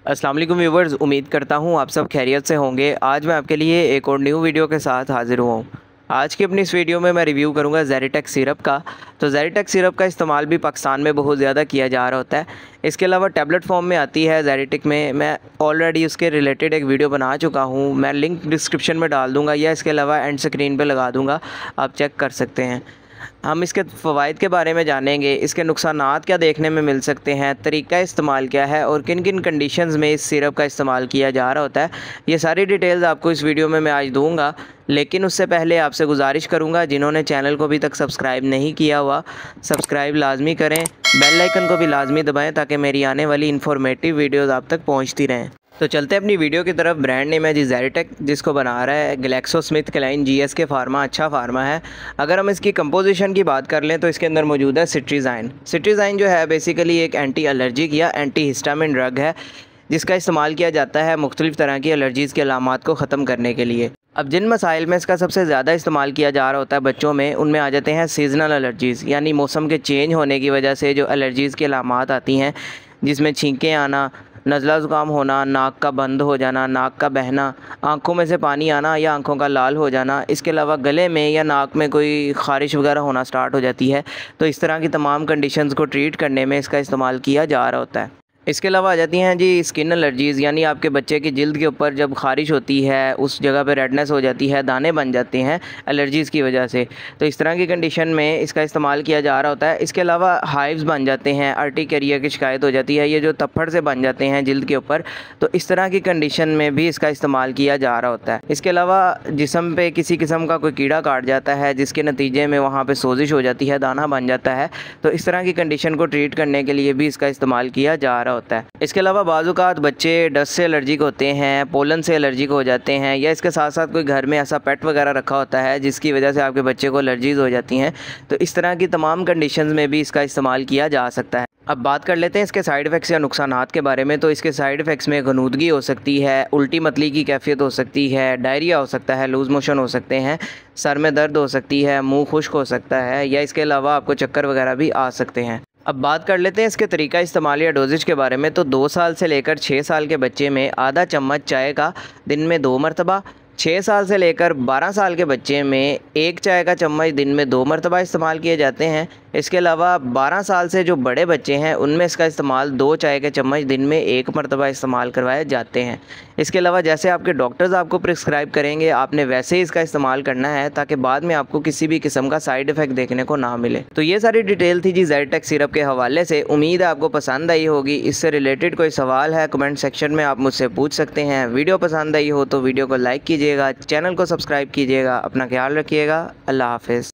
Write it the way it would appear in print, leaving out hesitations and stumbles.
अस्सलाम वालेकुम व्यूवर्स, उम्मीद करता हूँ आप सब खैरियत से होंगे। आज मैं आपके लिए एक और न्यू वीडियो के साथ हाज़िर हुआ हूँ। आज की अपनी इस वीडियो में मैं रिव्यू करूँगा ज़ैरेटेक सिरप का। तो ज़ैरेटेक सिरप का इस्तेमाल भी पाकिस्तान में बहुत ज़्यादा किया जा रहा होता है। इसके अलावा टैबलेट फॉर्म में आती है ज़ैरेटेक में। मैं ऑलरेडी उसके रिलेटेड एक वीडियो बना चुका हूँ, मैं लिंक डिस्क्रिप्शन में डाल दूँगा या इसके अलावा एंड स्क्रीन पर लगा दूँगा, आप चेक कर सकते हैं। हम इसके फ़वाइद के बारे में जानेंगे, इसके नुकसानात क्या देखने में मिल सकते हैं, तरीका इस्तेमाल क्या है और किन किन कंडीशंस में इस सिरप का इस्तेमाल किया जा रहा होता है। ये सारी डिटेल्स आपको इस वीडियो में मैं आज दूंगा। लेकिन उससे पहले आपसे गुजारिश करूंगा, जिन्होंने चैनल को अभी तक सब्सक्राइब नहीं किया हुआ, सब्सक्राइब लाजमी करें, बेल आइकन को भी लाजमी दबाएँ ताकि मेरी आने वाली इन्फॉर्मेटिव वीडियोज़ आप तक पहुँचती रहें। तो चलते हैं अपनी वीडियो की तरफ। ब्रांड नेम है जी ज़ैरेटेक, जिसको बना रहा है ग्लैक्सोस्मिथक्लाइन GSK फार्मा, अच्छा फार्मा है। अगर हम इसकी कंपोजिशन की बात कर लें तो इसके अंदर मौजूद है सिट्रीज़ाइन। सिट्रीज़ाइन जो है बेसिकली एक एंटी एलर्जिक या एंटी हिस्टामिन ड्रग है, जिसका इस्तेमाल किया जाता है मुख्तलिफ़ तरह की एलर्जीज़ के अलामात को ख़त्म करने के लिए। अब जिन मसाइल में इसका सबसे ज़्यादा इस्तेमाल किया जा रहा होता है बच्चों में, उनमें आ जाते हैं सीज़नल एलर्जीज़, यानी मौसम के चेंज होने की वजह से जो एलर्जीज़ के अलामात आती हैं, जिसमें छींकें आना, नज़ला ज़ुकाम होना, नाक का बंद हो जाना, नाक का बहना, आँखों में से पानी आना या आँखों का लाल हो जाना, इसके अलावा गले में या नाक में कोई ख़ारिश वगैरह होना स्टार्ट हो जाती है। तो इस तरह की तमाम कंडीशंस को ट्रीट करने में इसका इस्तेमाल किया जा रहा होता है। इसके अलावा आ जाती हैं जी स्किन एलर्जीज़, यानी आपके बच्चे की जिल्द के ऊपर जब ख़ारिश होती है, उस जगह पे रेडनेस हो जाती है, दाने बन जाते हैं एलर्जीज़ की वजह से। तो इस तरह की कंडीशन में इसका इस्तेमाल किया जा रहा होता है। इसके अलावा हाइव्स बन जाते हैं, अर्टिकेरिया की शिकायत हो जाती है, ये जो तप्पड़ से बन जाते हैं जिल्द के ऊपर, तो इस तरह की कंडीशन में भी इसका इस्तेमाल किया जा रहा होता है। इसके अलावा जिस्म पे किसी किस्म का कोई कीड़ा काट जाता है, जिसके नतीजे में वहाँ पर सोजिश हो जाती है, दाना बन जाता है, तो इस तरह की कंडीशन को ट्रीट करने के लिए भी इसका इस्तेमाल किया जा रहा होता है। इसके अलावा बाज़-औक़ात बच्चे डस्ट से एलर्जिक होते हैं, पोलन से एलर्जिक हो जाते हैं, या इसके साथ साथ कोई घर में ऐसा पेट वगैरह रखा होता है जिसकी वजह से आपके बच्चे को एलर्जीज़ हो जाती हैं। तो इस तरह की तमाम कंडीशंस में भी इसका इस्तेमाल किया जा सकता है। अब बात कर लेते हैं इसके साइड इफ़ेक्ट्स या नुकसानात के बारे में। तो इसके साइड इफ़ेक्ट्स में गनूदगी हो सकती है, उल्टी मतली की कैफियत हो सकती है, डायरिया हो सकता है, लूज़ मोशन हो सकते हैं, सर में दर्द हो सकती है, मुँह खुश्क हो सकता है, या इसके अलावा आपको चक्कर वगैरह भी आ सकते हैं। अब बात कर लेते हैं इसके तरीका इस्तेमाल या डोजेज के बारे में। तो 2 साल से लेकर 6 साल के बच्चे में आधा चम्मच चाय का दिन में 2 मरतबा, 6 साल से लेकर 12 साल के बच्चे में 1 चाय का चम्मच दिन में 2 मरतबा इस्तेमाल किए जाते हैं। इसके अलावा 12 साल से जो बड़े बच्चे हैं उनमें इसका इस्तेमाल 2 चाय के चम्मच दिन में 1 मरतबा इस्तेमाल करवाए जाते हैं। इसके अलावा जैसे आपके डॉक्टर्स आपको प्रिस्क्राइब करेंगे, आपने वैसे ही इसका इस्तेमाल करना है ताकि बाद में आपको किसी भी किस्म का साइड इफ़ेक्ट देखने को ना मिले। तो ये सारी डिटेल थी जी ज़ैरेटेक सिरप के हवाले से। उम्मीद है आपको पसंद आई होगी। इससे रिलेटेड कोई सवाल है कमेंट सेक्शन में आप मुझसे पूछ सकते हैं। वीडियो पसंद आई हो तो वीडियो को लाइक कीजिएगा, चैनल को सब्सक्राइब कीजिएगा। अपना ख्याल रखिएगा। अल्लाह हाफ़िज़।